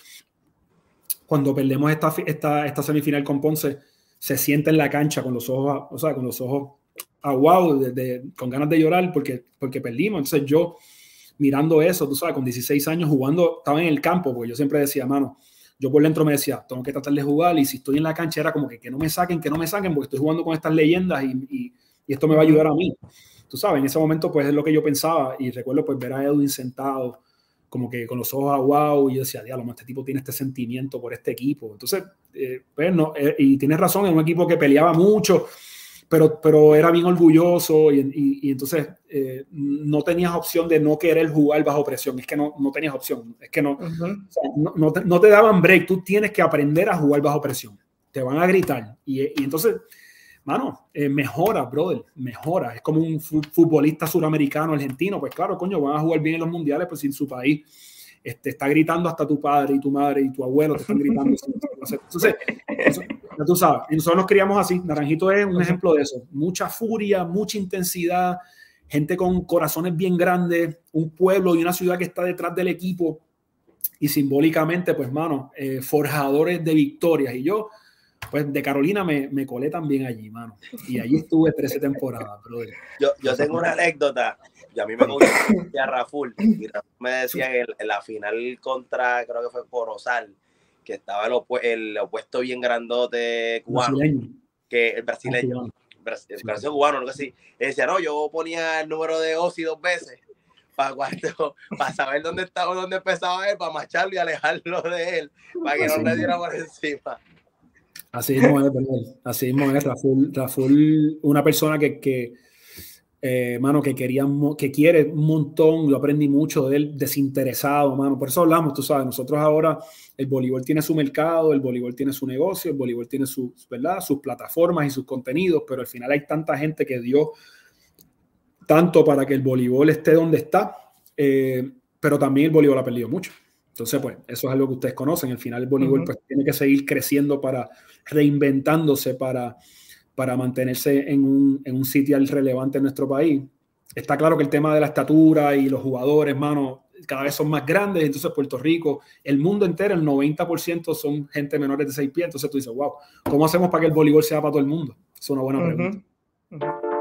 cuando perdemos esta, esta, esta semifinal con Ponce, se sienta en la cancha con los ojos, o sea, con los ojos aguados, de, de, con ganas de llorar porque, porque perdimos. Entonces yo, mirando eso, tú sabes, con dieciséis años jugando, estaba en el campo, porque yo siempre decía, mano, yo por dentro me decía, tengo que tratar de jugar, y si estoy en la cancha era como que, que no me saquen, que no me saquen, porque estoy jugando con estas leyendas y, y, y esto me va a ayudar a mí. Tú sabes, en ese momento pues es lo que yo pensaba, y recuerdo pues ver a Edwin sentado como que con los ojos aguados, y yo decía, diablo, este tipo tiene este sentimiento por este equipo. Entonces, eh, pues no, eh, y tienes razón, es un equipo que peleaba mucho, Pero, pero era bien orgulloso, y, y, y entonces eh, no tenías opción de no querer jugar bajo presión. Es que no, no tenías opción. Es que no, uh-huh. o sea, no, no, te, no te daban break. Tú tienes que aprender a jugar bajo presión. Te van a gritar. Y, y entonces, mano, eh, mejora, brother, mejora. Es como un futbolista suramericano, argentino. Pues claro, coño, van a jugar bien en los mundiales, pues sin su país. Este, está gritando hasta tu padre y tu madre y tu abuelo te están gritando. Entonces, eso, ya tú sabes, y nosotros nos criamos así. Naranjito es un uh-huh. ejemplo de eso. Mucha furia, mucha intensidad, gente con corazones bien grandes, un pueblo y una ciudad que está detrás del equipo, y simbólicamente, pues, mano, eh, forjadores de victorias. Y yo, pues, de Carolina me, me colé también allí, mano. Y allí estuve trece temporadas, brother. Yo, yo tengo una anécdota. Y a mí me gusta a Raful, y Raful me decía que en la final contra, creo que fue Corozal, que estaba el, opu el opuesto bien grandote cubano, brasileño. Que el brasileño, el brasileño sí. brasileño cubano, no sé si, decía, no, yo ponía el número de Ozzy dos veces para cuando, para saber dónde estaba, dónde empezaba él, para macharlo y alejarlo de él, para que no le diera por encima. Así mismo es, perdón. Así mismo es, Raful, Raful, una persona que, que Eh, mano, que quería, que quiere un montón. Yo aprendí mucho de él, desinteresado, mano. Por eso hablamos, tú sabes, nosotros ahora, el voleibol tiene su mercado, el voleibol tiene su negocio, el voleibol tiene su, ¿verdad?, sus plataformas y sus contenidos, pero al final hay tanta gente que dio tanto para que el voleibol esté donde está, eh, pero también el voleibol ha perdido mucho. Entonces, pues, eso es algo que ustedes conocen. Al final el voleibol uh-huh. pues, tiene que seguir creciendo, para reinventándose, para para mantenerse en un, en un sitio relevante en nuestro país. Está claro que el tema de la estatura y los jugadores, mano, cada vez son más grandes. Entonces Puerto Rico, el mundo entero, el noventa por ciento son gente menores de seis pies. Entonces tú dices, wow, ¿cómo hacemos para que el voleibol sea para todo el mundo? Es una buena pregunta. Uh-huh. Uh-huh.